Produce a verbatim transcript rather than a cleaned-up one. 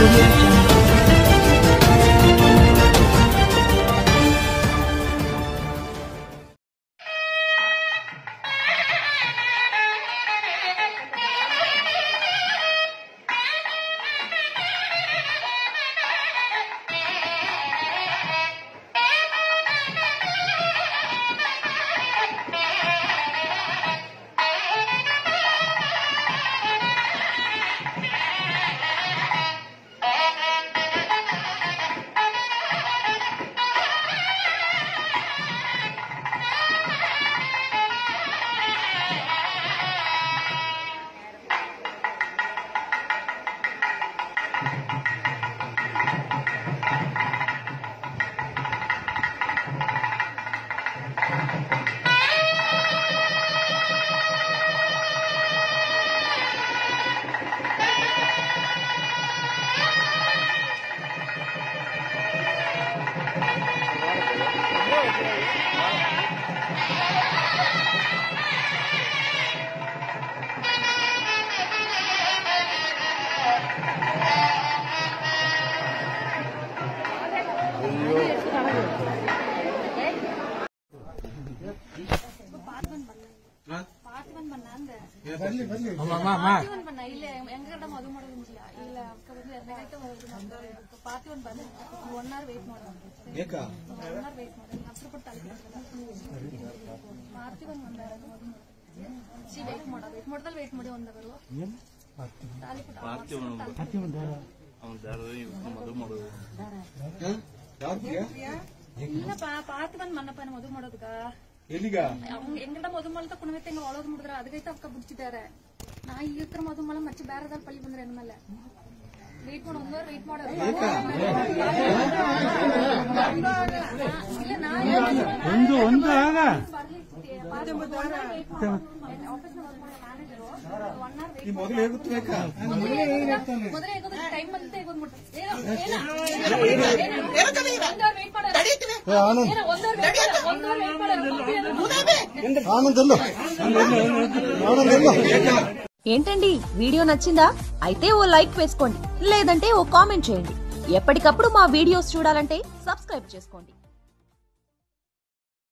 Audio Jungle. Parthivan ಮನ್ನಪ್ಪನ ಮದುವೆ ಮಾಡೋದಕ್ಕ ಎಂಗಡ ಮದುವೆ ಮಾಡದ ಕುಣವತ್ತೆ ಹೆಂಗ ಒಳೋದ್ ಮುಡಿದ್ರ ಅದಕ್ಕೈತ ಅವಕ್ಕ ಬಿಡ್ತಿದ್ದಾರೆ ನಾ ಈ ಹತ್ರ ಮದುವೆ ಮಾಡ ಮಚ್ಚ ಬೇರೆದಾರ ಪಳ್ಳಿ ಬಂದ್ರೆ ಅಂದ್ಮೇಲೆ ವೇಟ್ ಮಾಡ ಒಂದವ್ರು ವೇಟ್ ಮಾಡೋದು ಮೊದಲೇ ಟೈಮ್ ಬಂದಿದ್ದೆ ఏంటండి వీడియో నచ్చిందా? అయితే ఓ లైక్ వేసుకోండి, లేదంటే ఓ కామెంట్ చేయండి. ఎప్పటికప్పుడు మా వీడియోస్ చూడాలంటే సబ్స్క్రైబ్ చేసుకోండి.